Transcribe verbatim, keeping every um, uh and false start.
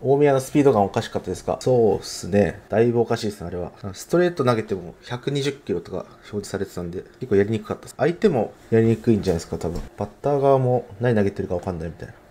大宮のスピードガンおかしかったですか？そうっすね。だいぶおかしいですね、あれは。ストレート投げてもひゃくにじゅっキロとか表示されてたんで、結構やりにくかったです。相手もやりにくいんじゃないですか、多分。バッター側も何投げてるかわかんないみたいな。